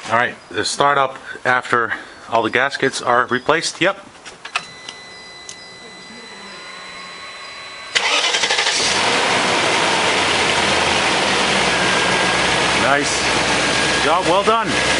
All right, the start up after all the gaskets are replaced. Yep. Nice job, well done.